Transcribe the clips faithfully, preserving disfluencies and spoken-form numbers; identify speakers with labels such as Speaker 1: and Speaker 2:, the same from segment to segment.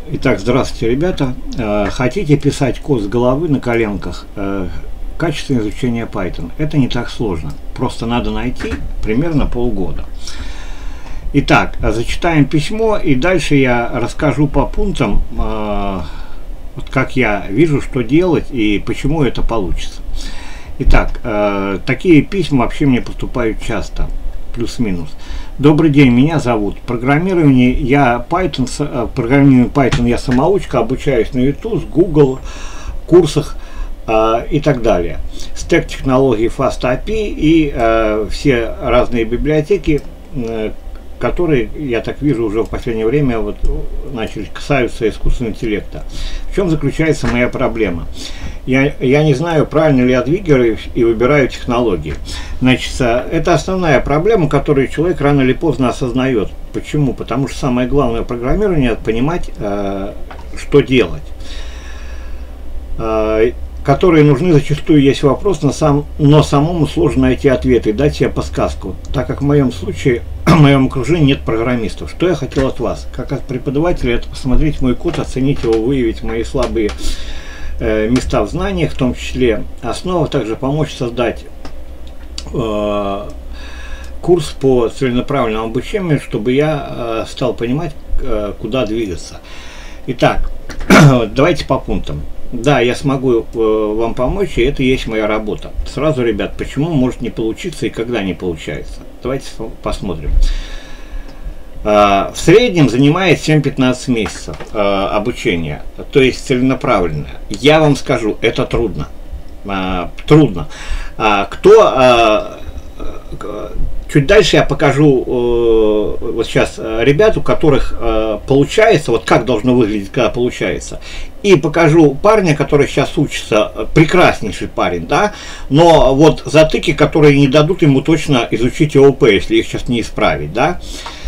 Speaker 1: Итак, здравствуйте, ребята. Хотите писать код с головы на коленках? Качественное изучение Python. Это не так сложно. Просто надо найти примерно полгода. Итак, зачитаем письмо, и дальше я расскажу по пунктам, вот как я вижу, что делать и почему это получится. Итак, такие письма вообще мне поступают часто. Плюс-минус. Добрый день, меня зовут. Программирование я Python, программированию Python я самоучка, обучаюсь на YouTube, с Google, курсах э, и так далее. Стек технологий FastAPI и э, все разные библиотеки, э, которые, я так вижу, уже в последнее время вот, начали касаются искусственного интеллекта. В чем заключается моя проблема? Я, я не знаю, правильно ли я двигаю и выбираю технологии. Значит, это основная проблема, которую человек рано или поздно осознает. Почему? Потому что самое главное в программировании – это понимать, э, что делать. Э, которые нужны зачастую, есть вопрос, но, сам, но самому сложно найти ответы и дать себе подсказку. Так как в моем случае, в моем окружении нет программистов. Что я хотел от вас? Как от преподавателя, это посмотреть мой код, оценить его, выявить мои слабые места в знаниях, в том числе основа, также помочь создать э, курс по целенаправленному обучению, чтобы я э, стал понимать, э, куда двигаться. Итак, давайте по пунктам. Да, я смогу э, вам помочь, и это и есть моя работа. Сразу, ребят, почему может не получиться и когда не получается? Давайте посмотрим. В среднем занимает семь-пятнадцать месяцев э, обучения, то есть целенаправленное. Я вам скажу, это трудно. Э, трудно. А кто, э, чуть дальше я покажу э, вот сейчас ребят, у которых э, получается, вот как должно выглядеть, когда получается. И покажу парня, который сейчас учится, прекраснейший парень, да, но вот затыки, которые не дадут ему точно изучить ООП, если их сейчас не исправить, да.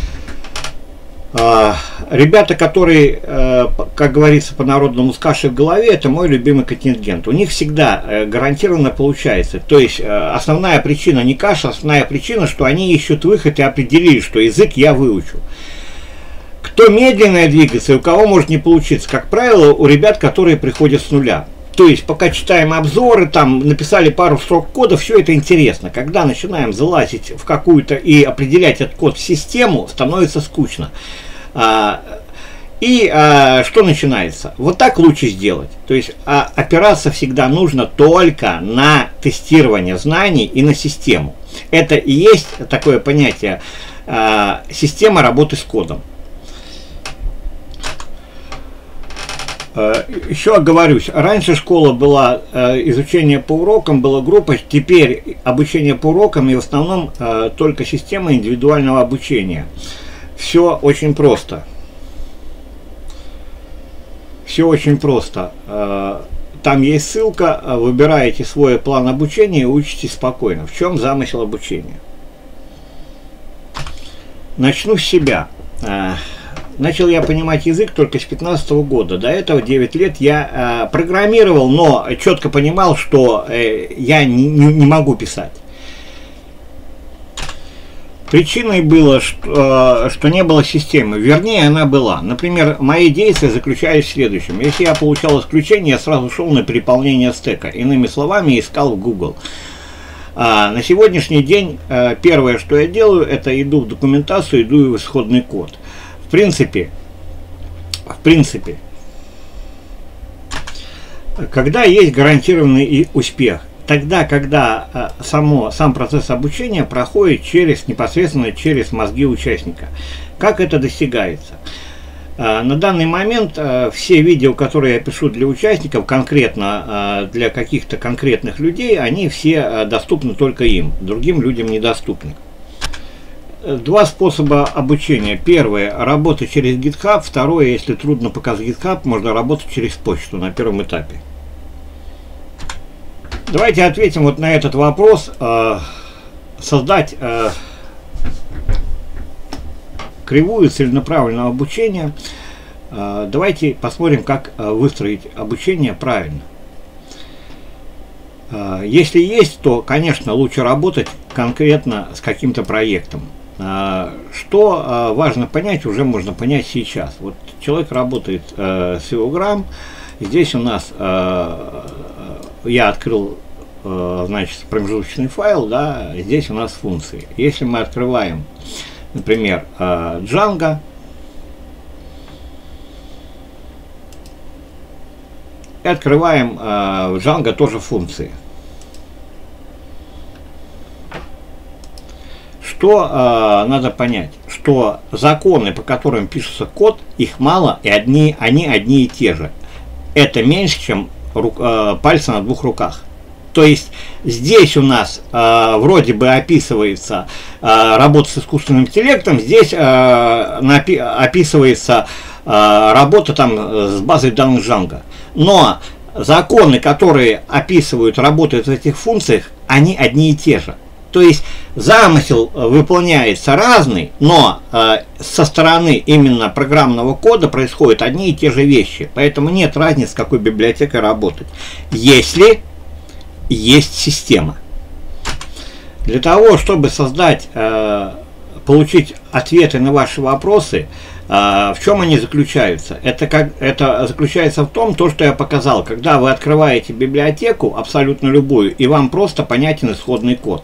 Speaker 1: Ребята, которые, как говорится по-народному, с кашей в голове, это мой любимый контингент. У них всегда гарантированно получается. То есть основная причина не каша, основная причина, что они ищут выход и определили, что язык я выучу. Кто медленно двигается и у кого может не получиться? Как правило, у ребят, которые приходят с нуля. То есть, пока читаем обзоры, там написали пару строк кода, все это интересно. Когда начинаем залазить в какую-то и определять этот код в систему, становится скучно. А, и а, что начинается? Вот так лучше сделать. То есть, а, опираться всегда нужно только на тестирование знаний и на систему. Это и есть такое понятие а, система работы с кодом. Еще оговорюсь, раньше школа была, э, изучение по урокам, была группа, теперь обучение по урокам и в основном э, только система индивидуального обучения. Все очень просто. Все очень просто. Э, там есть ссылка, выбираете свой план обучения и учитесь спокойно. В чем замысел обучения? Начну с себя. Э, Начал я понимать язык только с пятнадцатого года. До этого девять лет я э, программировал, но четко понимал, что э, я не, не, не могу писать. Причиной было, что, э, что не было системы. Вернее, она была. Например, мои действия заключались в следующем. Если я получал исключение, я сразу шел на переполнение стека. Иными словами, искал в Google. А на сегодняшний день э, первое, что я делаю, это иду в документацию, иду в исходный код. В принципе, в принципе, когда есть гарантированный успех, тогда, когда а, само, сам процесс обучения проходит через, непосредственно через мозги участника. Как это достигается? А, на данный момент а, все видео, которые я пишу для участников, конкретно а, для каких-то конкретных людей, они все а, доступны только им, другим людям недоступны. Два способа обучения. Первое – работа через GitHub. Второе – если трудно показать GitHub, можно работать через почту на первом этапе. Давайте ответим вот на этот вопрос. Создать кривую целенаправленного обучения. Давайте посмотрим, как выстроить обучение правильно. Если есть, то, конечно, лучше работать конкретно с каким-то проектом. Что важно понять, уже можно понять сейчас. Вот человек работает с Evogram. Здесь у нас я открыл, значит, промежуточный файл, да, здесь у нас функции. Если мы открываем, например, Django, и открываем в Django тоже функции. Что э, надо понять, что законы, по которым пишется код, их мало, и одни, они одни и те же. Это меньше, чем рук, э, пальцы на двух руках. То есть здесь у нас э, вроде бы описывается э, работа с искусственным интеллектом, здесь э, напи описывается э, работа там с базой данных Django. Но законы, которые описывают работу в этих функциях, они одни и те же. То есть замысел выполняется разный, но э, со стороны именно программного кода происходят одни и те же вещи. Поэтому нет разницы, с какой библиотекой работать, если есть система. Для того, чтобы создать, э, получить ответы на ваши вопросы, э, в чем они заключаются? Это, как, это заключается в том, то, что я показал, когда вы открываете библиотеку, абсолютно любую, и вам просто понятен исходный код.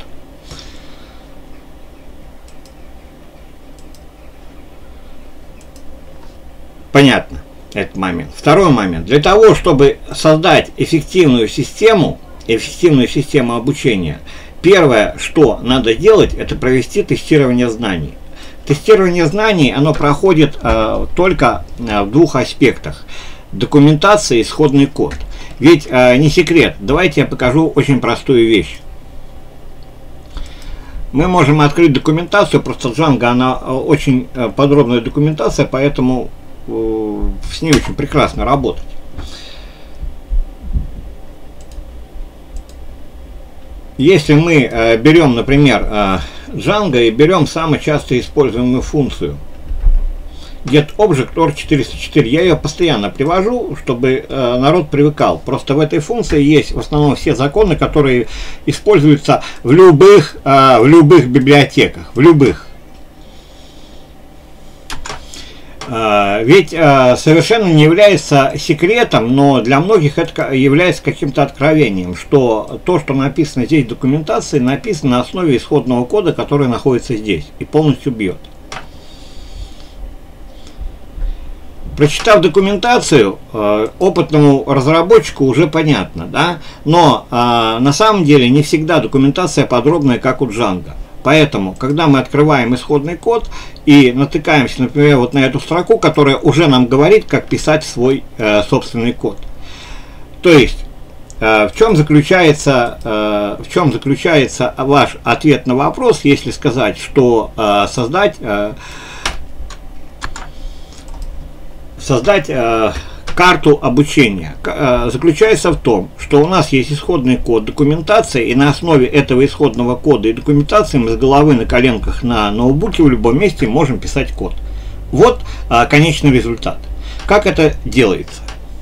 Speaker 1: Понятно этот момент. Второй момент. Для того, чтобы создать эффективную систему, эффективную систему обучения, первое, что надо делать, это провести тестирование знаний. Тестирование знаний, оно проходит э, только э, в двух аспектах. Документация и исходный код. Ведь э, не секрет. Давайте я покажу очень простую вещь. Мы можем открыть документацию, просто Django, она очень подробная документация, поэтому с ней очень прекрасно работать. Если мы э, берем, например, э, Django и берем самую часто используемую функцию getObject.ор четыреста четыре, я ее постоянно привожу, чтобы э, народ привыкал. Просто в этой функции есть в основном все законы, которые используются в любых, э, в любых библиотеках, в любых. Ведь э, совершенно не является секретом, но для многих это является каким-то откровением, что то, что написано здесь в документации, написано на основе исходного кода, который находится здесь, и полностью бьет. Прочитав документацию, э, опытному разработчику уже понятно, да? Но э, на самом деле не всегда документация подробная, как у Django. Поэтому, когда мы открываем исходный код и натыкаемся, например, вот на эту строку, которая уже нам говорит, как писать свой э, собственный код. То есть, э, в чем заключается, э, в чем заключается ваш ответ на вопрос, если сказать, что э, создать, э, создать э, карту обучения, э, заключается в том, что у нас есть исходный код, документация, и на основе этого исходного кода и документации мы с головы на коленках на ноутбуке в любом месте можем писать код. Вот э, конечный результат. Как это делается?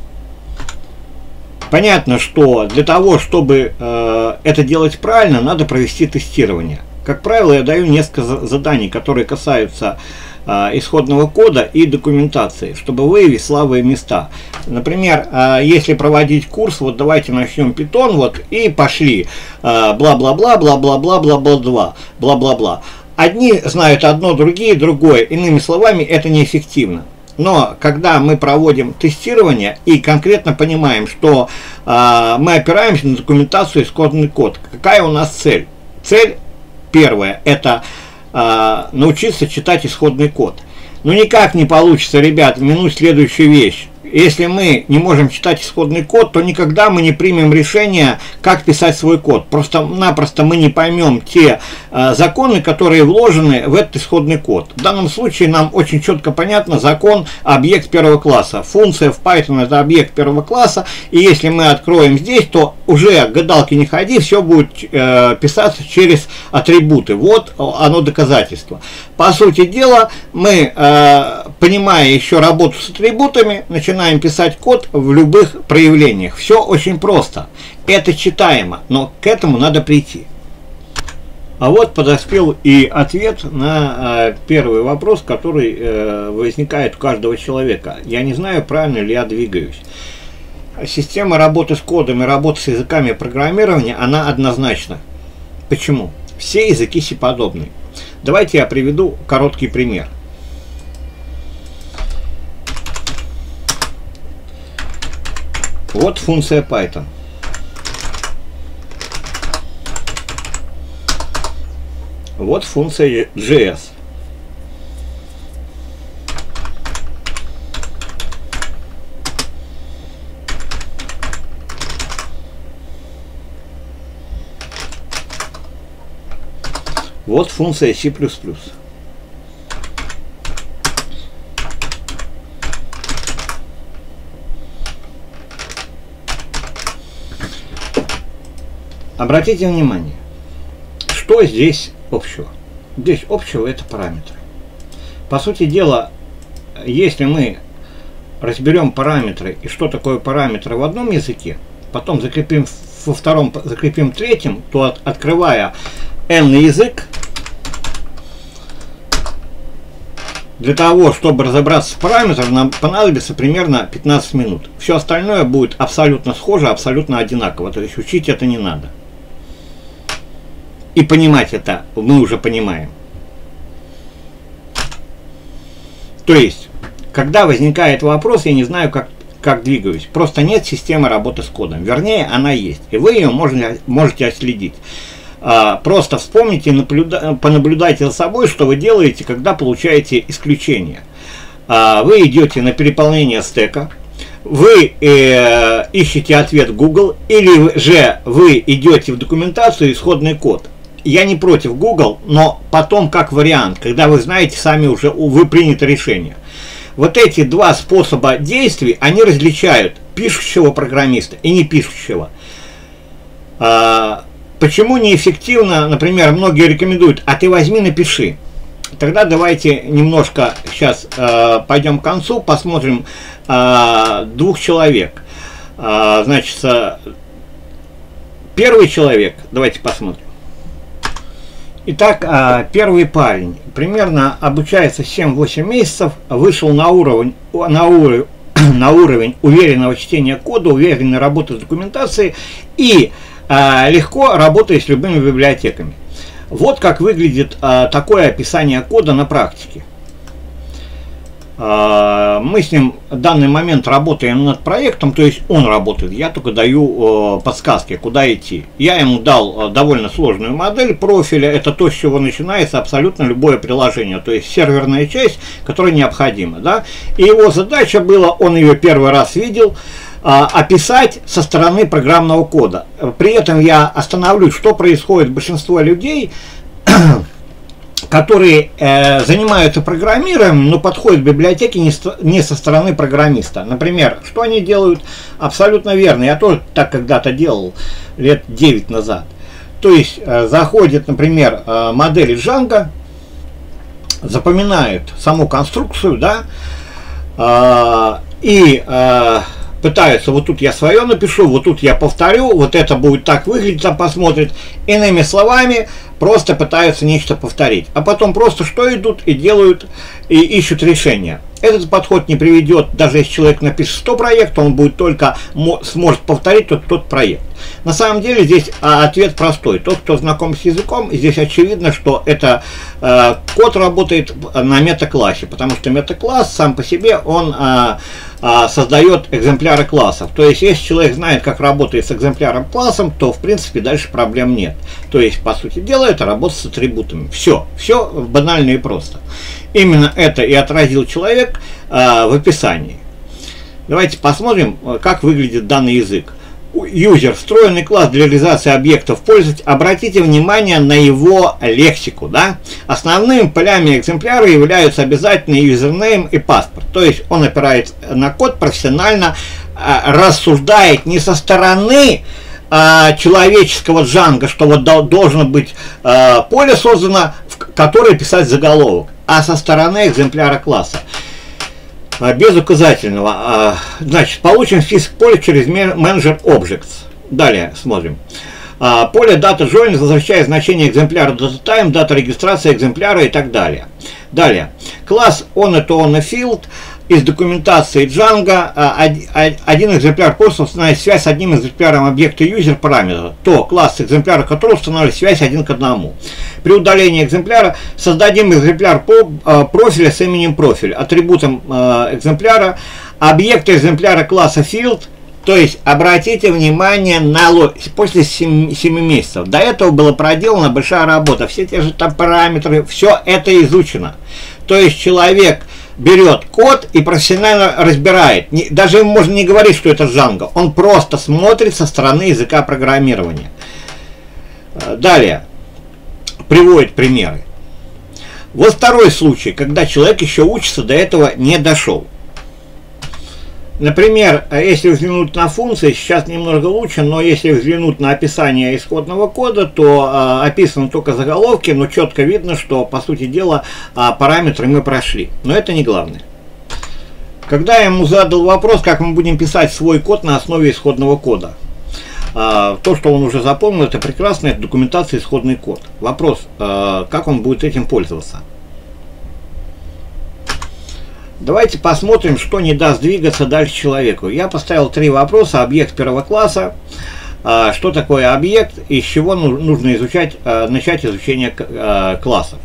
Speaker 1: Понятно, что для того, чтобы э, это делать правильно, надо провести тестирование. Как правило, я даю несколько заданий, которые касаются исходного кода и документации, чтобы выявить слабые места. Например, если проводить курс, вот давайте начнем Python, вот, и пошли бла-бла-бла, бла-бла-бла, бла-бла-бла, бла-бла-бла. Одни знают одно, другие другое. Иными словами, это неэффективно. Но когда мы проводим тестирование и конкретно понимаем, что э, мы опираемся на документацию и исходный код, какая у нас цель? Цель первая – это э, научиться читать исходный код. Но никак не получится, ребят, минуть следующую вещь. Если мы не можем читать исходный код, то никогда мы не примем решение, как писать свой код. Просто-напросто мы не поймем те э, законы, которые вложены в этот исходный код. В данном случае нам очень четко понятно закон объект первого класса. Функция в Python это объект первого класса. И если мы откроем здесь, то уже гадалки не ходи, все будет э, писаться через атрибуты. Вот оно доказательство. По сути дела, мы, э, понимая еще работу с атрибутами, начинаем писать код в любых проявлениях. Все очень просто. Это читаемо, но к этому надо прийти. А вот подоспел и ответ на э, первый вопрос, который э, возникает у каждого человека. Я не знаю, правильно ли я двигаюсь. Система работы с кодом и работы с языками программирования, она однозначна. Почему? Все языки сиподобны. Давайте я приведу короткий пример. Вот функция Python. Вот функция джей эс. Вот функция C++. Обратите внимание, что здесь общего? Здесь общего это параметры. По сути дела, если мы разберем параметры и что такое параметры в одном языке, потом закрепим во втором, закрепим в третьем, то от, открывая n язык, для того, чтобы разобраться с параметром, нам понадобится примерно пятнадцать минут. Все остальное будет абсолютно схоже, абсолютно одинаково. То есть учить это не надо. И понимать это мы уже понимаем. То есть, когда возникает вопрос, я не знаю, как, как двигаюсь. Просто нет системы работы с кодом. Вернее, она есть. И вы ее можете, можете отследить. А, просто вспомните, наблюда, понаблюдайте за собой, что вы делаете, когда получаете исключение. А, вы идете на переполнение стека. Вы э, ищете ответ в Google. Или же вы идете в документацию, исходный код. Я не против Google, но потом как вариант, когда вы знаете, сами уже вы принято решение. Вот эти два способа действий, они различают пишущего программиста и не пишущего. А, почему неэффективно, например, многие рекомендуют, а ты возьми, напиши. Тогда давайте немножко сейчас а, пойдем к концу, посмотрим а, двух человек. А, значит, первый человек, давайте посмотрим. Итак, первый парень примерно обучается семь-восемь месяцев, вышел на уровень, на, уровень, на уровень уверенного чтения кода, уверенной работы с документацией и а, легко работает с любыми библиотеками. Вот как выглядит а, такое описание кода на практике. А, мы с ним в данный момент работаем над проектом, то есть он работает, я только даю э, подсказки, куда идти. Я ему дал э, довольно сложную модель профиля, это то, с чего начинается абсолютно любое приложение, то есть серверная часть, которая необходима. Да? И его задача была, он ее первый раз видел, э, описать со стороны программного кода. При этом я остановлюсь, что происходит с большинством людей, которые э, занимаются программированием, но подходят к библиотеке не, не со стороны программиста. Например, что они делают? Абсолютно верно. Я тоже так когда-то делал, лет девять назад. То есть, э, заходит, например, э, модель Django, запоминают саму конструкцию, да, э, и э, пытаются, вот тут я свое напишу, вот тут я повторю, вот это будет так выглядеть, а посмотрит. Иными словами, просто пытаются нечто повторить. А потом просто что идут и делают, и ищут решения. Этот подход не приведет, даже если человек напишет сто проектов, он будет только сможет повторить тот, тот проект. На самом деле здесь а, ответ простой. Тот, кто знаком с языком, здесь очевидно, что это э, код работает на метаклассе, потому что метакласс сам по себе он э, э, создает экземпляры классов. То есть, если человек знает, как работает с экземпляром классом, то в принципе дальше проблем нет. То есть, по сути дела, это работа с атрибутами. Все, все банально и просто. Именно это и отразил человек э, в описании. Давайте посмотрим, как выглядит данный язык. User – встроенный класс для реализации объектов пользователя. Обратите внимание на его лексику. Да? Основными полями экземпляра являются обязательно юзернейм и паспорт. То есть он опирается на код профессионально, э, рассуждает не со стороны э, человеческого Django, что вот должно быть э, поле создано, в которое писать заголовок, а со стороны экземпляра класса. Без указательного. Значит, получим список поля через менеджер Objects. Далее смотрим. А, поле data join возвращает значение экземпляра DataTime, дата регистрации экземпляра и так далее. Далее. Класс onItOnIField из документации Django. А, один экземпляр просто устанавливает связь с одним экземпляром объекта user параметра, то класс экземпляра которого устанавливает связь один к одному. При удалении экземпляра создадим экземпляр по, профиля с именем профиль, атрибутом экземпляра, объекта экземпляра класса field. То есть, обратите внимание на после семи месяцев. До этого была проделана большая работа. Все те же там параметры, все это изучено. То есть, человек берет код и профессионально разбирает. Даже ему можно не говорить, что это Django. Он просто смотрит со стороны языка программирования. Далее. Приводит примеры. Вот второй случай, когда человек еще учится, до этого не дошел. Например, если взглянуть на функции, сейчас немного лучше, но если взглянуть на описание исходного кода, то э, описаны только заголовки, но четко видно, что, по сути дела, э, параметры мы прошли. Но это не главное. Когда я ему задал вопрос, как мы будем писать свой код на основе исходного кода, э, то, что он уже запомнил, это прекрасно, это документация исходный код. Вопрос, э, как он будет этим пользоваться. Давайте посмотрим, что не даст двигаться дальше человеку. Я поставил три вопроса. Объект первого класса. Что такое объект? И с чего нужно изучать, начать изучение классов?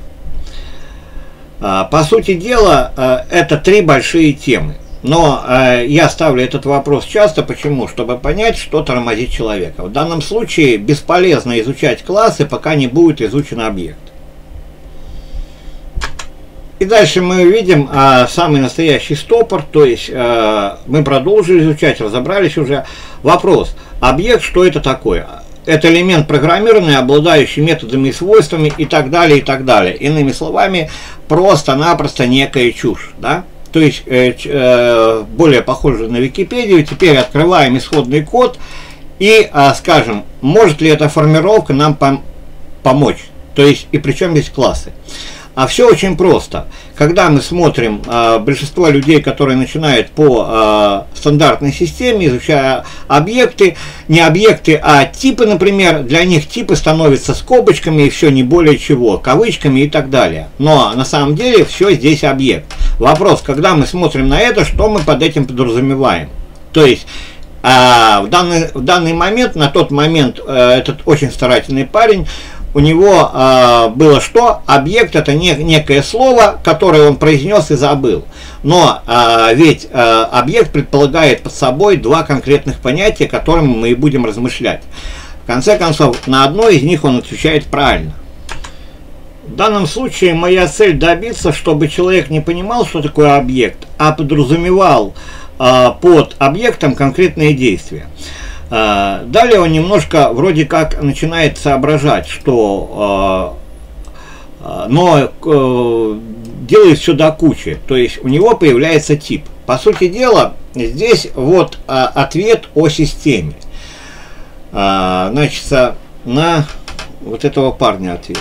Speaker 1: По сути дела, это три большие темы. Но я ставлю этот вопрос часто. Почему? Чтобы понять, что тормозит человека. В данном случае бесполезно изучать классы, пока не будет изучен объект. И дальше мы видим а, самый настоящий стопор, то есть а, мы продолжили изучать, разобрались уже. Вопрос, объект, что это такое? Это элемент программирования, обладающий методами и свойствами и так далее, и так далее. Иными словами, просто-напросто некая чушь, да? То есть, э, э, более похоже на Википедию, теперь открываем исходный код и э, скажем, может ли эта формировка нам пом помочь, то есть, и причем здесь классы. А все очень просто. Когда мы смотрим э, большинство людей, которые начинают по э, стандартной системе, изучая объекты, не объекты, а типы, например, для них типы становятся скобочками и все, не более чего, кавычками и так далее. Но на самом деле все здесь объект. Вопрос, когда мы смотрим на это, что мы под этим подразумеваем? То есть, э, в, данный, в данный момент, на тот момент, э, этот очень старательный парень, у него э, было что? Объект — это не, некое слово, которое он произнес и забыл. Но э, ведь э, объект предполагает под собой два конкретных понятия, которыми мы и будем размышлять. В конце концов, на одно из них он отвечает правильно. В данном случае моя цель добиться, чтобы человек не понимал, что такое объект, а подразумевал э, под объектом конкретные действия. Далее он немножко вроде как начинает соображать, что э, но э, делает все до кучи, то есть у него появляется тип. По сути дела, здесь вот э, ответ о системе. Э, значит, на вот этого парня ответ.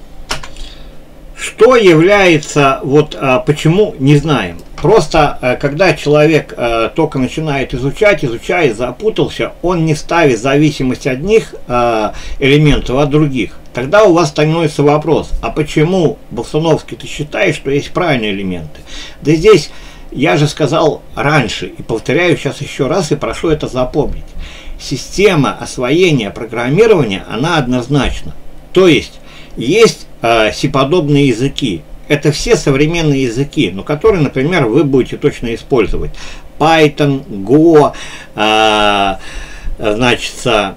Speaker 1: Что является, вот э, почему, не знаем. Просто, э, когда человек э, только начинает изучать, изучает, запутался, он не ставит зависимость одних э, элементов от других. Тогда у вас становится вопрос, а почему, Болсуновский, ты считаешь, что есть правильные элементы? Да здесь, я же сказал раньше, и повторяю сейчас еще раз, и прошу это запомнить. Система освоения программирования, она однозначна. То есть, есть э, си-подобные языки. Это все современные языки, но которые, например, вы будете точно использовать. Python, Go, э, значит, э,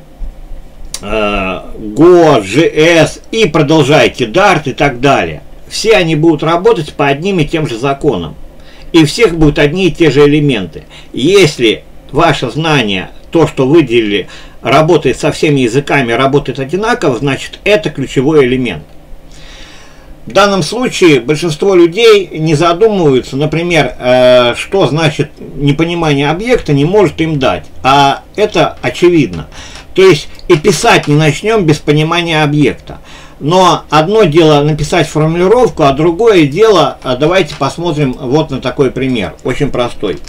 Speaker 1: Go, джей эс и продолжайте, Dart и так далее. Все они будут работать по одним и тем же законам. И у всех будут одни и те же элементы. Если ваше знание, то, что выделили, работает со всеми языками, работает одинаково, значит, это ключевой элемент. В данном случае большинство людей не задумываются, например, э, что значит непонимание объекта не может им дать. А это очевидно. То есть и писать не начнем без понимания объекта. Но одно дело написать формулировку, а другое дело, давайте посмотрим вот на такой пример, очень простой.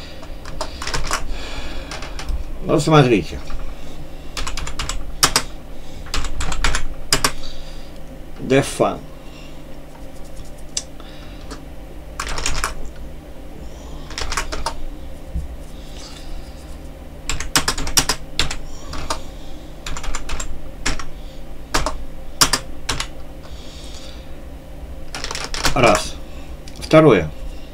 Speaker 1: Вот смотрите. Defun. Раз. Второе.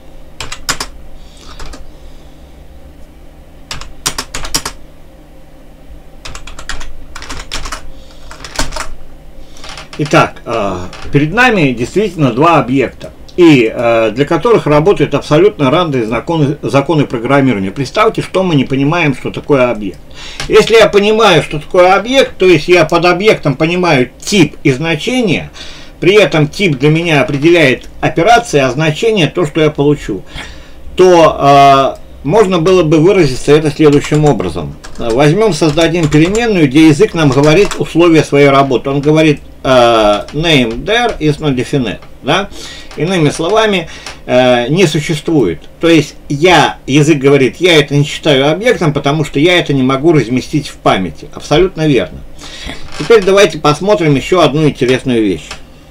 Speaker 1: Итак, перед нами действительно два объекта, и для которых работают абсолютно разные законы, законы программирования. Представьте, что мы не понимаем, что такое объект. Если я понимаю, что такое объект, то есть я под объектом понимаю тип и значение, при этом тип для меня определяет операции, а значение то, что я получу, то э, можно было бы выразиться это следующим образом. Возьмем, создадим переменную, где язык нам говорит условия своей работы. Он говорит э, name there is not definite. Да? Иными словами, э, не существует. То есть я, язык говорит, я это не считаю объектом, потому что я это не могу разместить в памяти. Абсолютно верно. Теперь давайте посмотрим еще одну интересную вещь.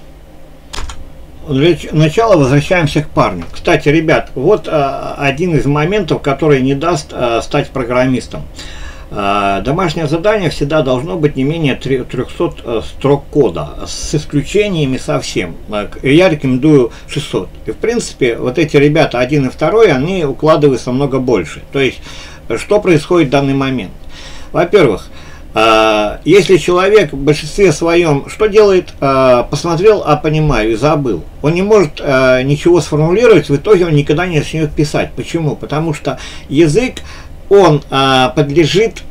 Speaker 1: Для начала возвращаемся к парню. Кстати, ребят, вот а, один из моментов, который не даст а, стать программистом. А, домашнее задание всегда должно быть не менее трёхсот а, строк кода, с исключениями совсем. А, я рекомендую шестьсот. И в принципе, вот эти ребята, один и второй, они укладываются много больше. То есть, что происходит в данный момент? Во-первых, если человек в большинстве своем что делает? Посмотрел, а понимаю, и забыл. Он не может ничего сформулировать, в итоге он никогда не начнет писать. Почему? Потому что язык, он подлежит,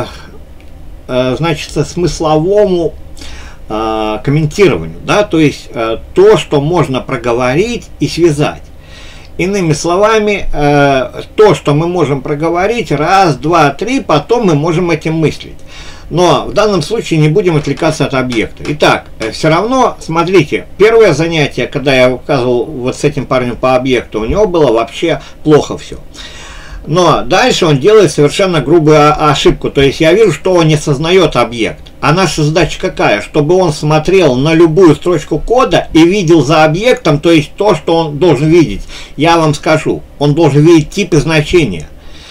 Speaker 1: значит, смысловому комментированию. Да? То есть то, что можно проговорить и связать. Иными словами, то, что мы можем проговорить, раз, два, три, потом мы можем этим мыслить. Но в данном случае не будем отвлекаться от объекта. Итак, все равно, смотрите, первое занятие, когда я указывал вот с этим парнем по объекту, у него было вообще плохо все. Но дальше он делает совершенно грубую ошибку. То есть я вижу, что он не осознает объект. А наша задача какая? Чтобы он смотрел на любую строчку кода и видел за объектом, то есть то, что он должен видеть. Я вам скажу, он должен видеть тип и значение.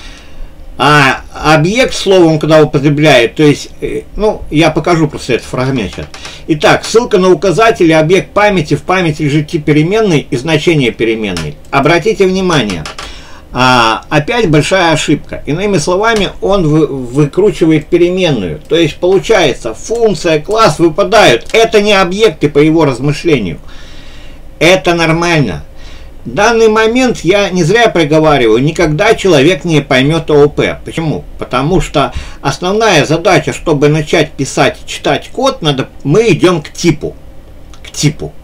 Speaker 1: А объект, словом, когда употребляет, то есть, ну, я покажу просто этот фрагмент сейчас. Итак, ссылка на указатель, объект памяти, в памяти лежит тип переменной и значение переменной. Обратите внимание, а, опять большая ошибка. Иными словами, он вы, выкручивает переменную. То есть, получается, функция, класс выпадают. Это не объекты по его размышлению. Это нормально. В данный момент я не зря проговариваю, никогда человек не поймет ООП. Почему? Потому что основная задача, чтобы начать писать, читать код, надо, мы идем к типу. К типу.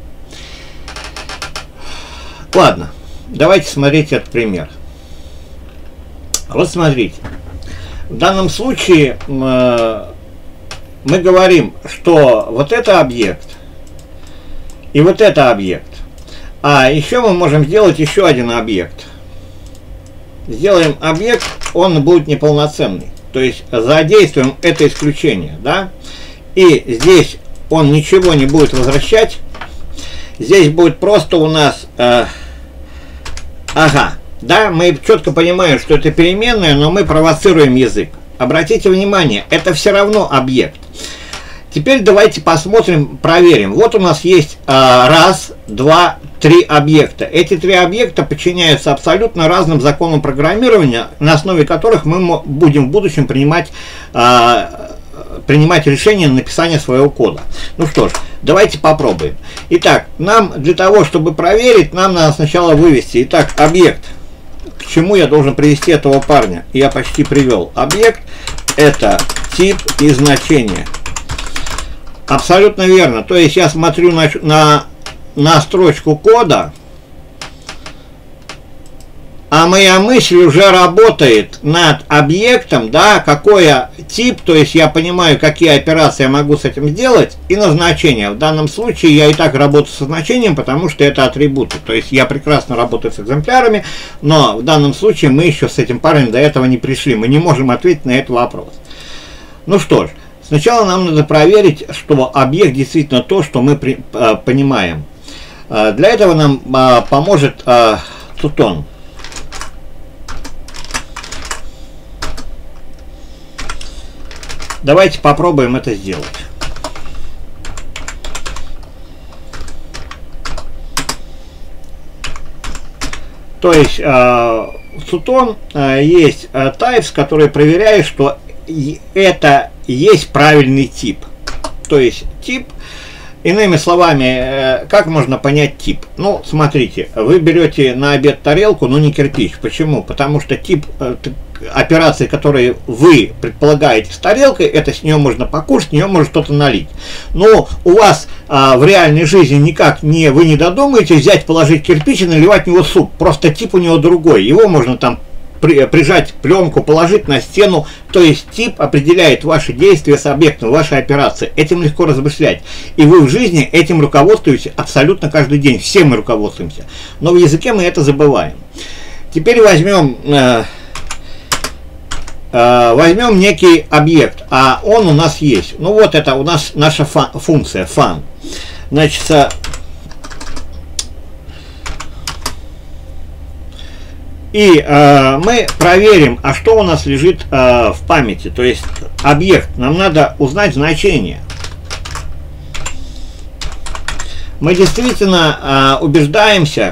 Speaker 1: Ладно, давайте смотреть этот пример. Вот смотрите. В данном случае э, мы говорим, что вот это объект и вот это объект. А еще мы можем сделать еще один объект. Сделаем объект, он будет неполноценный. То есть задействуем это исключение, да? И здесь он ничего не будет возвращать. Здесь будет просто у нас... Э, ага, да, мы четко понимаем, что это переменная, но мы провоцируем язык. Обратите внимание, это все равно объект. Теперь давайте посмотрим, проверим. Вот у нас есть э, раз, два, три объекта. Эти три объекта подчиняются абсолютно разным законам программирования, на основе которых мы будем в будущем принимать, э, принимать решение на написание своего кода. Ну что ж, давайте попробуем. Итак, нам для того, чтобы проверить, нам надо сначала вывести. Итак, объект. К чему я должен привести этого парня? Я почти привел. Объект – это тип и значение. Абсолютно верно. То есть я смотрю на, на, на строчку кода, а моя мысль уже работает над объектом, да, какой тип, то есть я понимаю, какие операции я могу с этим сделать, и назначение. В данном случае я и так работаю со значением, потому что это атрибуты. То есть я прекрасно работаю с экземплярами, но в данном случае мы еще с этим парнем до этого не пришли. Мы не можем ответить на этот вопрос. Ну что ж. Сначала нам надо проверить, что объект действительно то, что мы при, а, понимаем. А, для этого нам а, поможет а, Цутон. Давайте попробуем это сделать. То есть в Цутон есть types, которые проверяют, что это есть правильный тип. То есть тип, иными словами, как можно понять тип? Ну, смотрите, вы берете на обед тарелку, но не кирпич. Почему? Потому что тип операции, которые вы предполагаете с тарелкой, это с нее можно покушать, с нее можно что-то налить. Но у вас а, в реальной жизни никак не, вы не додумаетесь взять, положить кирпич и наливать в него суп. Просто тип у него другой. Его можно там при, прижать пленку, положить на стену. То есть тип определяет ваши действия с объектом, ваши операции. Этим легко размышлять. И вы в жизни этим руководствуетесь абсолютно каждый день. Все мы руководствуемся. Но в языке мы это забываем. Теперь возьмем... Э, возьмем некий объект, а он у нас есть. Ну вот это у нас наша функция fun. Значит, и э, мы проверим, а что у нас лежит э, в памяти. То есть объект. Нам надо узнать значение. Мы действительно э, убеждаемся,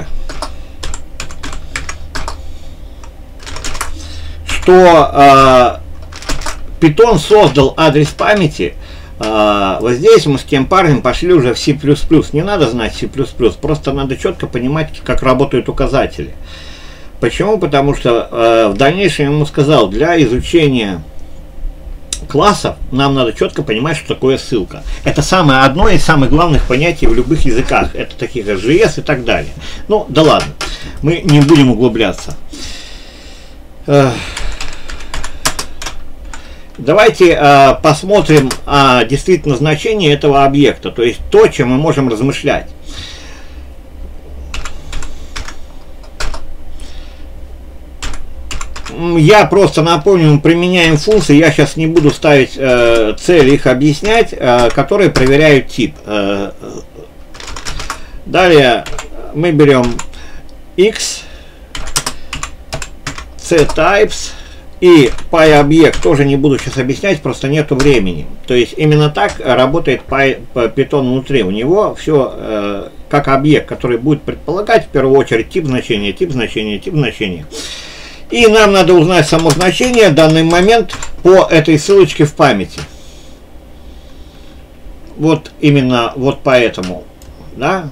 Speaker 1: что э, Python создал адрес памяти. Э, вот здесь мы с тем парнем пошли уже в C++. Не надо знать C++, просто надо четко понимать, как работают указатели. Почему? Потому что э, в дальнейшем я ему сказал, для изучения классов нам надо четко понимать, что такое ссылка. Это самое одно из самых главных понятий в любых языках. Это такие как джей эс и так далее. Ну, да ладно, мы не будем углубляться. Э, Давайте э, посмотрим э, действительно значение этого объекта, то есть то, чем мы можем размышлять. Я просто напомню, мы применяем функции, я сейчас не буду ставить э, цели, их объяснять, э, которые проверяют тип. Э, далее мы берем x, ctypes. И PyObject тоже не буду сейчас объяснять, просто нету времени. То есть именно так работает Python внутри. У него все э, как объект, который будет предполагать в первую очередь тип значения, тип значения, тип значения. И нам надо узнать само значение в данный момент по этой ссылочке в памяти. Вот именно вот поэтому, да.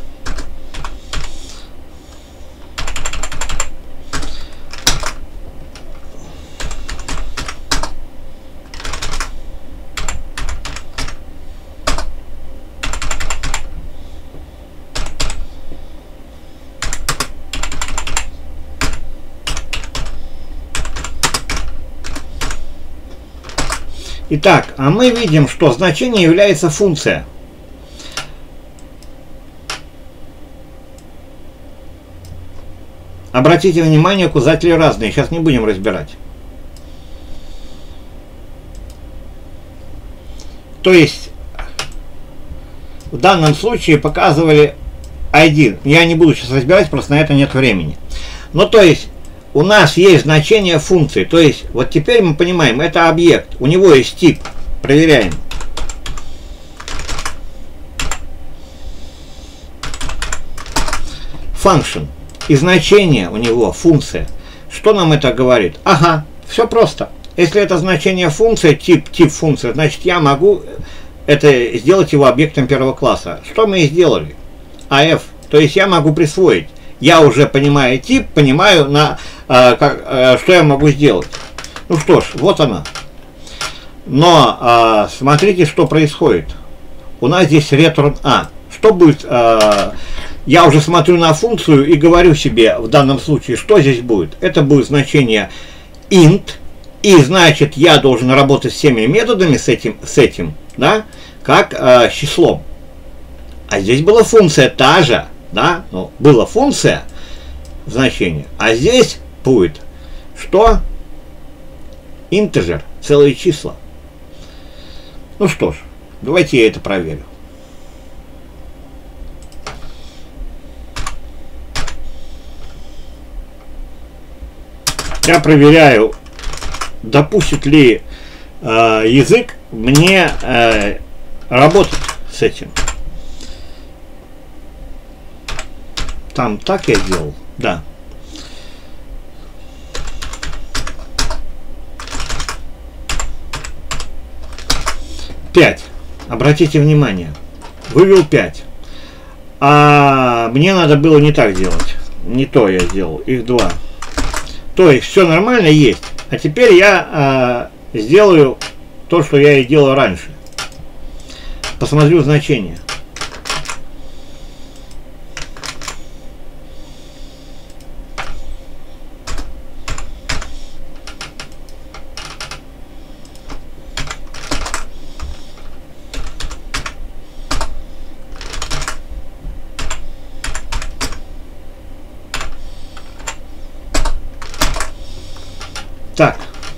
Speaker 1: Итак, а мы видим, что значение является функция. Обратите внимание, указатели разные, сейчас не будем разбирать. То есть, в данном случае показывали один. Я не буду сейчас разбирать, просто на это нет времени. Но то есть, у нас есть значение функции. То есть, вот теперь мы понимаем, это объект. У него есть тип. Проверяем. Function. И значение у него функция. Что нам это говорит? Ага, все просто. Если это значение функция, тип, тип функция, значит я могу это сделать его объектом первого класса. Что мы и сделали? эй эф. То есть я могу присвоить. Я уже понимаю тип, понимаю, на, э, как, э, что я могу сделать. Ну что ж, вот она. Но э, смотрите, что происходит. У нас здесь return A. Что будет? Э, я уже смотрю на функцию и говорю себе в данном случае, что здесь будет. Это будет значение int. И значит, я должен работать с всеми методами с этим, с этим да, как э, числом. А здесь была функция та же. Да, ну, была функция значение, а здесь будет что? Интеджер, целые числа. Ну что ж, давайте я это проверю. Я проверяю, допустит ли э, язык мне э, работать с этим. Там так я делал, да. пять. Обратите внимание, вывел пять. А мне надо было не так делать. Не то я сделал, их два. То есть все нормально есть. А теперь я э, сделаю то, что я и делал раньше. Посмотрю значение. Так.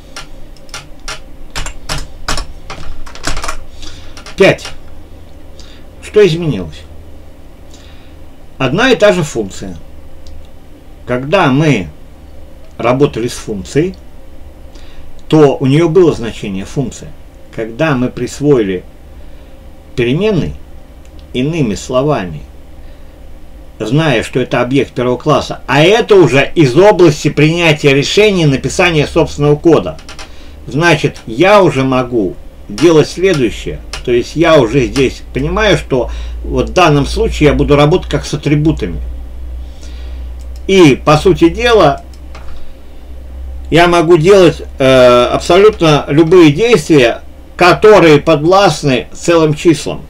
Speaker 1: пять. Что изменилось? Одна и та же функция. Когда мы работали с функцией, то у нее было значение функция. Когда мы присвоили переменной, иными словами, зная, что это объект первого класса, а это уже из области принятия решений, написания собственного кода. Значит, я уже могу делать следующее. То есть я уже здесь понимаю, что вот в данном случае я буду работать как с атрибутами. И, по сути дела, я могу делать э, абсолютно любые действия, которые подвластны целым числам.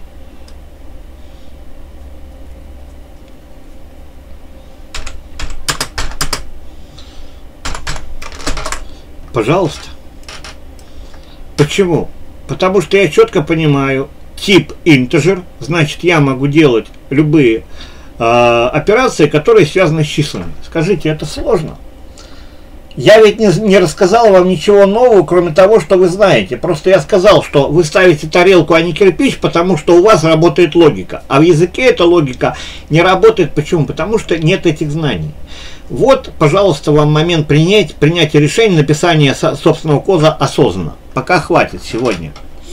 Speaker 1: Пожалуйста. Почему? Потому что я четко понимаю тип integer, значит я могу делать любые э, операции, которые связаны с числами. Скажите, это сложно? Я ведь не, не рассказал вам ничего нового, кроме того, что вы знаете. Просто я сказал, что вы ставите тарелку, а не кирпич, потому что у вас работает логика. А в языке эта логика не работает. Почему? Потому что нет этих знаний. Вот, пожалуйста, вам момент принять, принятия решения, написания собственного кода осознанно. Пока хватит сегодня.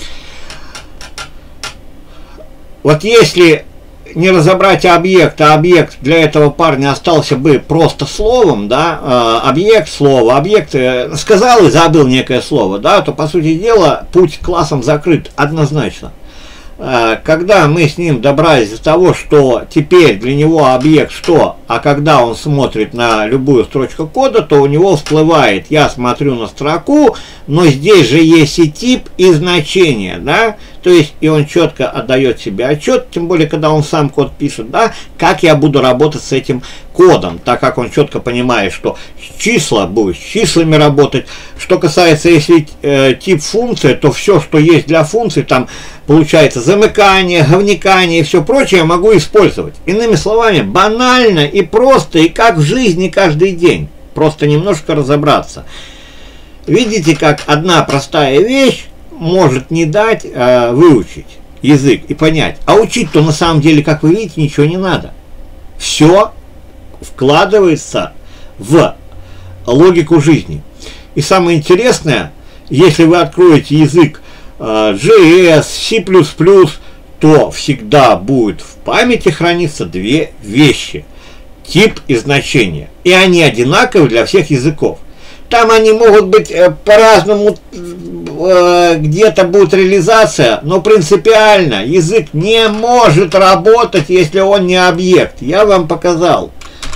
Speaker 1: Вот если не разобрать объект, а объект для этого парня остался бы просто словом, да, объект, слово, объект, сказал и забыл некое слово, да, то, по сути дела, путь к классам закрыт однозначно. Когда мы с ним добрались до того, что теперь для него объект что, а когда он смотрит на любую строчку кода, то у него всплывает, я смотрю на строку, но здесь же есть и тип, и значение, да, то есть и он четко отдает себе отчет, тем более, когда он сам код пишет, да, как я буду работать с этим кодом, так как он четко понимает, что числа будет с числами работать. Что касается, если э, тип функции, то все, что есть для функции, там получается замыкание, говникание и все прочее, я могу использовать. Иными словами, банально и просто, и как в жизни каждый день. Просто немножко разобраться. Видите, как одна простая вещь может не дать э, выучить язык и понять. А учить-то на самом деле, как вы видите, ничего не надо. Все вкладывается в логику жизни. И самое интересное, если вы откроете язык э, джей эс, си плюс плюс, то всегда будет в памяти храниться две вещи. Тип и значение. И они одинаковы для всех языков. Там они могут быть э, по-разному, э, где-то будет реализация, но принципиально язык не может работать, если он не объект. Я вам показал.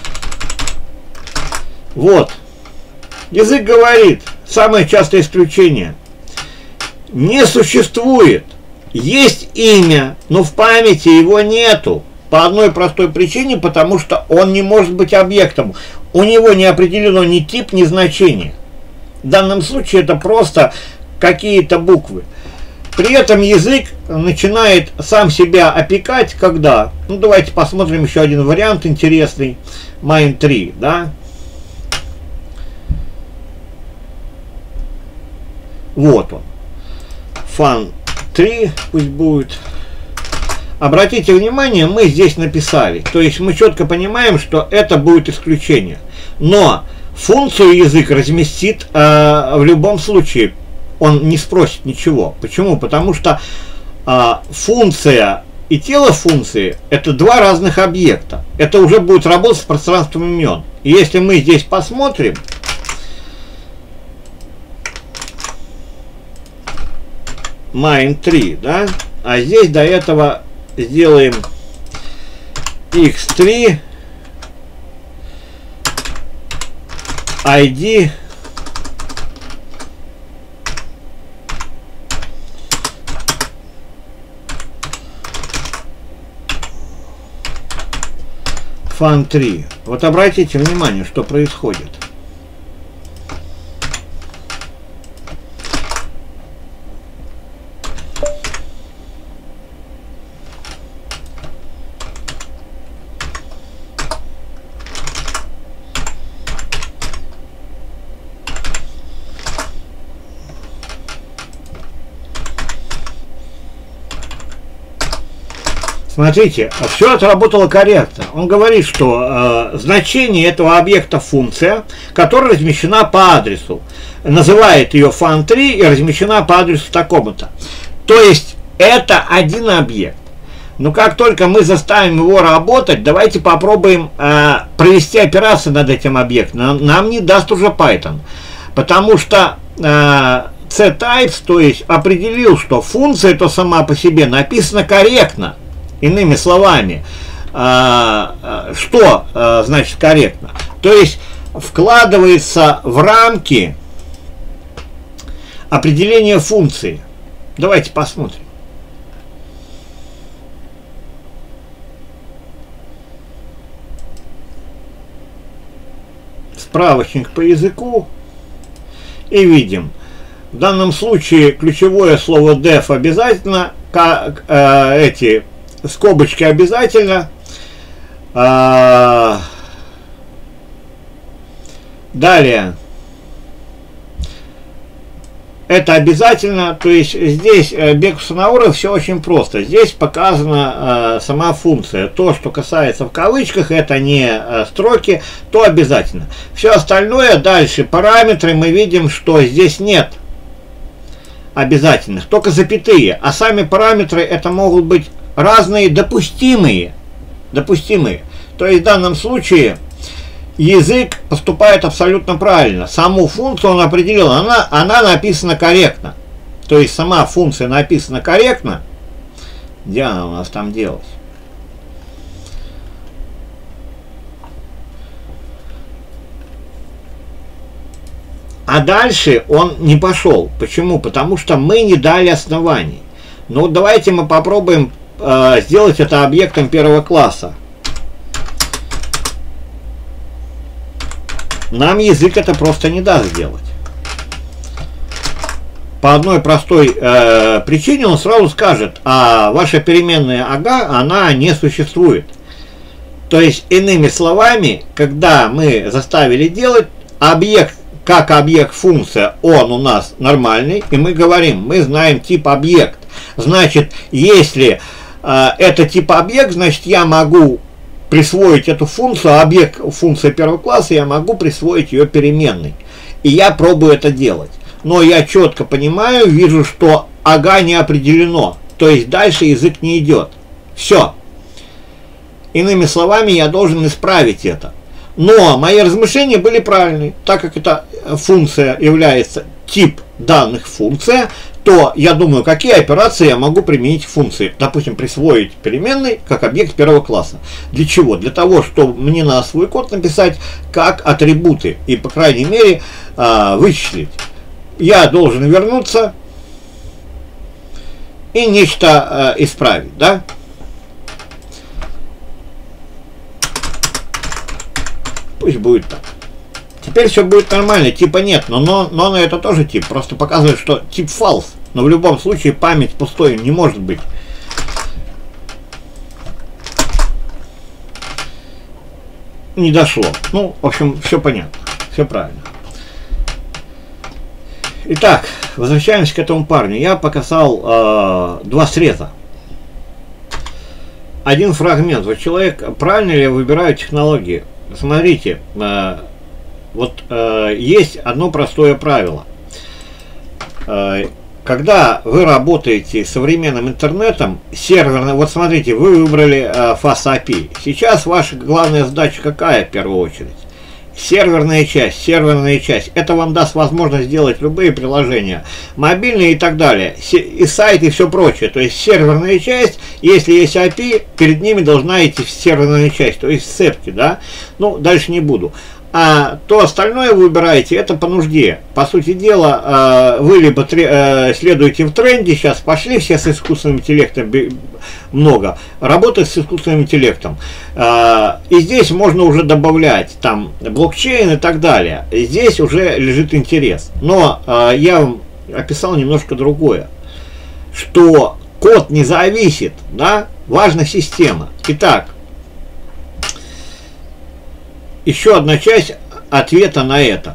Speaker 1: Вот. Язык говорит, самое частое исключение. Не существует. Есть имя, но в памяти его нету. По одной простой причине, потому что он не может быть объектом. У него не определено ни тип, ни значение. В данном случае это просто какие-то буквы. При этом язык начинает сам себя опекать, когда... Ну, давайте посмотрим еще один вариант интересный. майн три, да? Вот он. Fun три пусть будет. Обратите внимание, мы здесь написали. То есть мы четко понимаем, что это будет исключение. Но функцию язык разместит э, в любом случае. Он не спросит ничего. Почему? Потому что э, функция и тело функции — это два разных объекта. Это уже будет работать с пространством имен. И если мы здесь посмотрим, main три, да, а здесь до этого сделаем икс три ай ди фан три. Вот обратите внимание, что происходит. Смотрите, все отработало корректно. Он говорит, что э, значение этого объекта функция, которая размещена по адресу. Называет ее фан три и размещена по адресу такому-то. То есть это один объект. Но как только мы заставим его работать, давайте попробуем э, провести операцию над этим объектом. Нам, нам не даст уже Python. Потому что э, ctypes, то есть определил, что функция то сама по себе написана корректно. Иными словами, что значит корректно? То есть вкладывается в рамки определения функции. Давайте посмотрим. Справочник по языку. И видим. В данном случае ключевое слово def обязательно, как э, эти скобочки обязательно. А, далее. Это обязательно. То есть здесь бег Санауров все очень просто. Здесь показана а, сама функция. То, что касается в кавычках, это не а, строки, то обязательно. Все остальное дальше. Параметры мы видим, что здесь нет обязательных. Только запятые. А сами параметры это могут быть разные допустимые, допустимые. То есть в данном случае язык поступает абсолютно правильно. Саму функцию он определил, она, она написана корректно. То есть сама функция написана корректно. Где она у нас там делась? А дальше он не пошел. Почему? Потому что мы не дали оснований. Ну давайте мы попробуем сделать это объектом первого класса. Нам язык это просто не даст сделать. По одной простой э, причине он сразу скажет, а ваша переменная ага, она не существует. То есть, иными словами, когда мы заставили делать объект, как объект функция, он у нас нормальный, и мы говорим, мы знаем тип объект. Значит, если это тип объект, значит я могу присвоить эту функцию, объект функции первого класса, я могу присвоить ее переменной. И я пробую это делать. Но я четко понимаю, вижу, что ага не определено. То есть дальше язык не идет. Все. Иными словами, я должен исправить это. Но мои размышления были правильные. Так как эта функция является тип данных функция, то я думаю, какие операции я могу применить к функции. Допустим, присвоить переменной как объект первого класса. Для чего? Для того, чтобы мне надо свой код написать как атрибуты. И, по крайней мере, вычислить. Я должен вернуться и нечто исправить. Да? Пусть будет так. Теперь все будет нормально, типа нет, но, но, но это тоже тип, просто показывает, что тип false, но в любом случае память пустой не может быть. Не дошло. Ну, в общем, все понятно, все правильно. Итак, возвращаемся к этому парню. Я показал э, два среза. Один фрагмент. Вот человек, правильно ли я выбираю технологии? Смотрите, э, вот э, есть одно простое правило. Э, когда вы работаете с современным интернетом, серверно, вот смотрите, вы выбрали э, фас эй пи ай. Сейчас ваша главная задача какая в первую очередь? Серверная часть, серверная часть. Это вам даст возможность сделать любые приложения, мобильные и так далее, и сайт, и все прочее. То есть серверная часть, если есть эй пи ай, перед ними должна идти серверная часть, то есть сцепки, да. Ну, дальше не буду. А то остальное вы выбираете, это по нужде. По сути дела, вы либо следуете в тренде, сейчас пошли все с искусственным интеллектом, много, работать с искусственным интеллектом. И здесь можно уже добавлять там блокчейн и так далее. Здесь уже лежит интерес. Но я вам описал немножко другое, что код не зависит, да, важна система. Итак, еще одна часть ответа на это.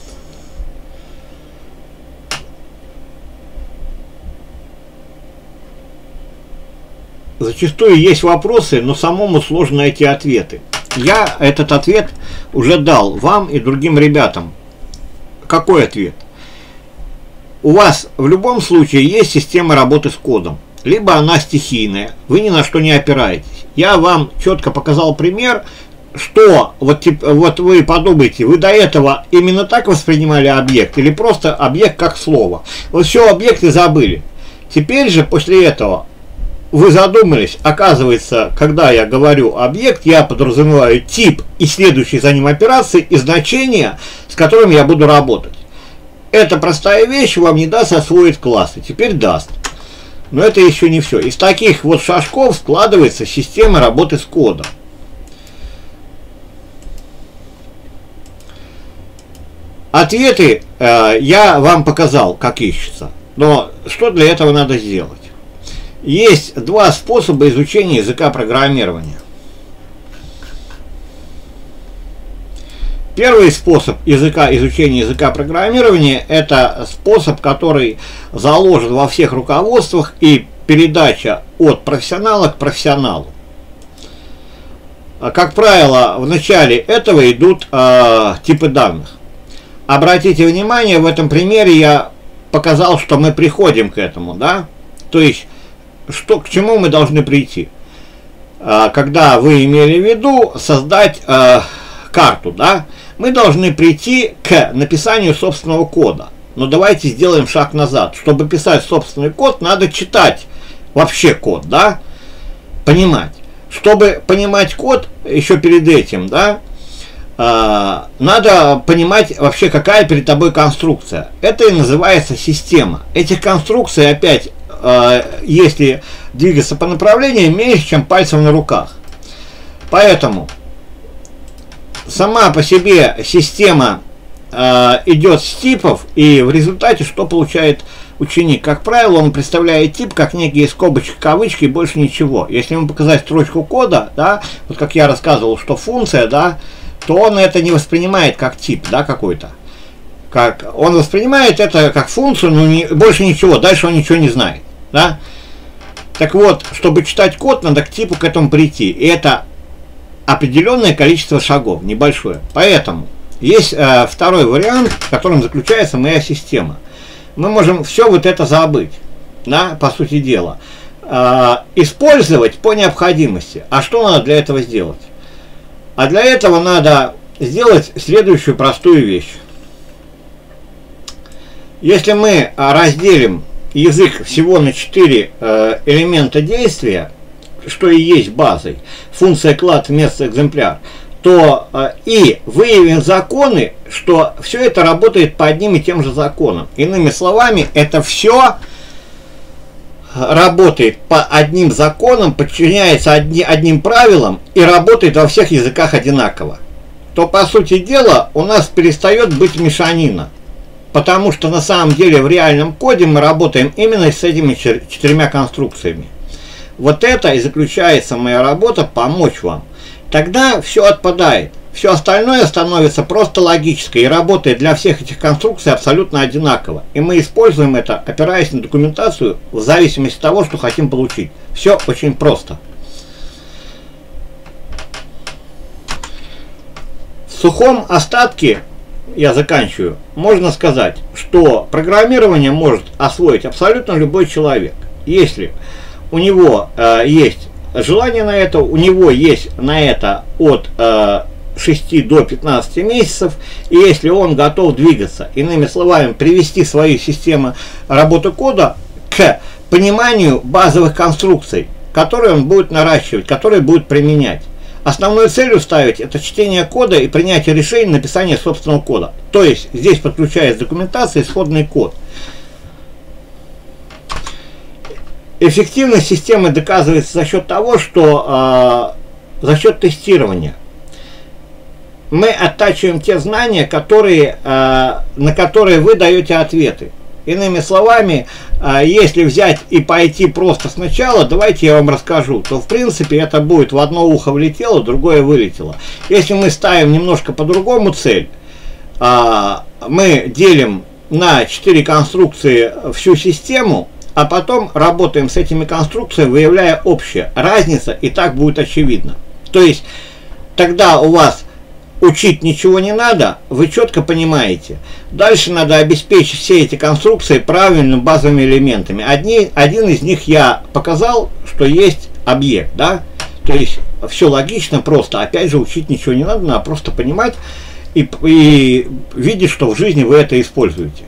Speaker 1: Зачастую есть вопросы, но самому сложно найти ответы. Я этот ответ уже дал вам и другим ребятам. Какой ответ? У вас в любом случае есть система работы с кодом. Либо она стихийная, вы ни на что не опираетесь. Я вам четко показал пример, что вот, вот вы подумайте, вы до этого именно так воспринимали объект или просто объект как слово. Вот все, объекты забыли. Теперь же после этого вы задумались, оказывается, когда я говорю объект, я подразумеваю тип и следующие за ним операции и значения, с которыми я буду работать. Эта простая вещь вам не даст освоить классы, теперь даст. Но это еще не все. Из таких вот шажков складывается система работы с кодом. Ответы э, я вам показал, как ищется. Но что для этого надо сделать? Есть два способа изучения языка программирования. Первый способ языка, изучения языка программирования – это способ, который заложен во всех руководствах и передача от профессионала к профессионалу. Как правило, в начале этого идут э, типы данных. Обратите внимание, в этом примере я показал, что мы приходим к этому, да? То есть, что, к чему мы должны прийти? Э, когда вы имели в виду создать э, карту, да? Мы должны прийти к написанию собственного кода. Но давайте сделаем шаг назад. Чтобы писать собственный код, надо читать вообще код, да? Понимать. Чтобы понимать код, еще перед этим, да, э, надо понимать вообще, какая перед тобой конструкция. Это и называется система. Этих конструкций, опять, э, если двигаться по направлению, меньше, чем пальцем на руках. Поэтому сама по себе система э, идет с типов, и в результате что получает ученик? Как правило, он представляет тип как некие скобочки, кавычки, и больше ничего. Если ему показать строчку кода, да, вот как я рассказывал, что функция, да, то он это не воспринимает как тип, да, какой-то. Как, он воспринимает это как функцию, но не, больше ничего, дальше он ничего не знает, да. Так вот, чтобы читать код, надо к типу к этому прийти, и это определенное количество шагов, небольшое. Поэтому есть э, второй вариант, в котором заключается моя система. Мы можем все вот это забыть, да, по сути дела. Э, использовать по необходимости. А что надо для этого сделать? А для этого надо сделать следующую простую вещь. Если мы разделим язык всего на четыре э, элемента действия, что и есть базой, функция клад вместо экземпляр, то э, и выявим законы, что все это работает по одним и тем же законам. Иными словами, это все работает по одним законам, подчиняется одни, одним правилам и работает во всех языках одинаково. То, по сути дела, у нас перестает быть мешанина. Потому что на самом деле в реальном коде мы работаем именно с этими четырьмя конструкциями. Вот это и заключается моя работа, помочь вам. Тогда все отпадает. Все остальное становится просто логической и работает для всех этих конструкций абсолютно одинаково. И мы используем это, опираясь на документацию, в зависимости от того, что хотим получить. Все очень просто. В сухом остатке, я заканчиваю, можно сказать, что программирование может освоить абсолютно любой человек. Если у него э, есть желание на это, у него есть на это от э, шести до пятнадцати месяцев, и если он готов двигаться, иными словами, привести свою систему работы кода к пониманию базовых конструкций, которые он будет наращивать, которые будет применять. Основной целью ставить это чтение кода и принятие решений, написание собственного кода. То есть здесь подключается документация, исходный код. Эффективность системы доказывается за счет того, что э, за счет тестирования. Мы оттачиваем те знания, которые, э, на которые вы даете ответы. Иными словами, э, если взять и пойти просто сначала, давайте я вам расскажу, то в принципе это будет в одно ухо влетело, другое вылетело. Если мы ставим немножко по-другому цель, э, мы делим на четыре конструкции всю систему, а потом работаем с этими конструкциями, выявляя общее. Разница и так будет очевидна. То есть тогда у вас учить ничего не надо, вы четко понимаете. Дальше надо обеспечить все эти конструкции правильными базовыми элементами. Одни, один из них я показал, что есть объект, да? То есть все логично, просто. Опять же, учить ничего не надо, надо просто понимать и, и видеть, что в жизни вы это используете.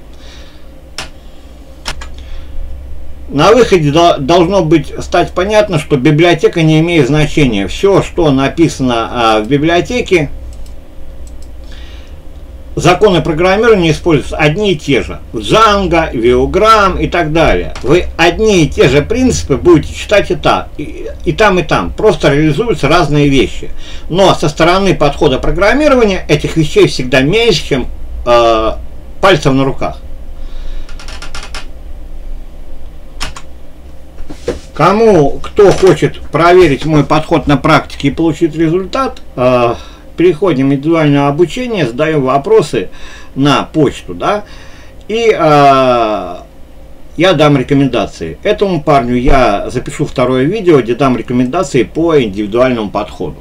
Speaker 1: На выходе должно быть стать понятно, что библиотека не имеет значения. Все, что написано а, в библиотеке, законы программирования используются одни и те же. Django, Viogram и так далее. Вы одни и те же принципы будете читать и, та, и, и там, и там. Просто реализуются разные вещи. Но со стороны подхода программирования этих вещей всегда меньше, чем э, пальцев на руках. Кому, кто хочет проверить мой подход на практике и получить результат, э, переходим в индивидуальное обучение, задаем вопросы на почту, да, и э, я дам рекомендации. Этому парню я запишу второе видео, где дам рекомендации по индивидуальному подходу.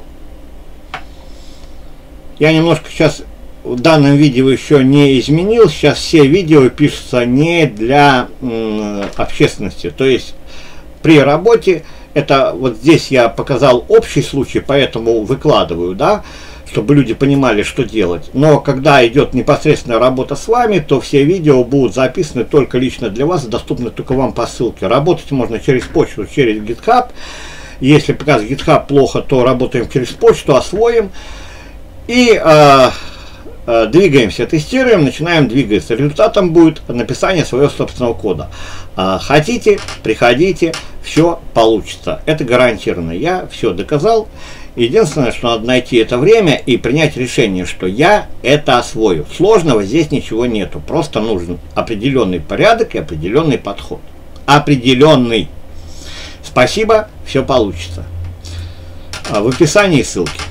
Speaker 1: Я немножко сейчас в данном видео еще не изменил, сейчас все видео пишутся не для м, общественности, то есть при работе, это вот здесь я показал общий случай, поэтому выкладываю, да, чтобы люди понимали, что делать. Но когда идет непосредственная работа с вами, то все видео будут записаны только лично для вас, доступны только вам по ссылке. Работать можно через почту, через GitHub. Если пока с GitHub плохо, то работаем через почту, освоим. И э, э, двигаемся, тестируем, начинаем двигаться. Результатом будет написание своего собственного кода. Э, хотите, приходите, все получится. Это гарантированно. Я все доказал. Единственное, что надо найти это время и принять решение, что я это освою. Сложного здесь ничего нету. Просто нужен определенный порядок и определенный подход. Определенный. Спасибо, все получится. В описании ссылки.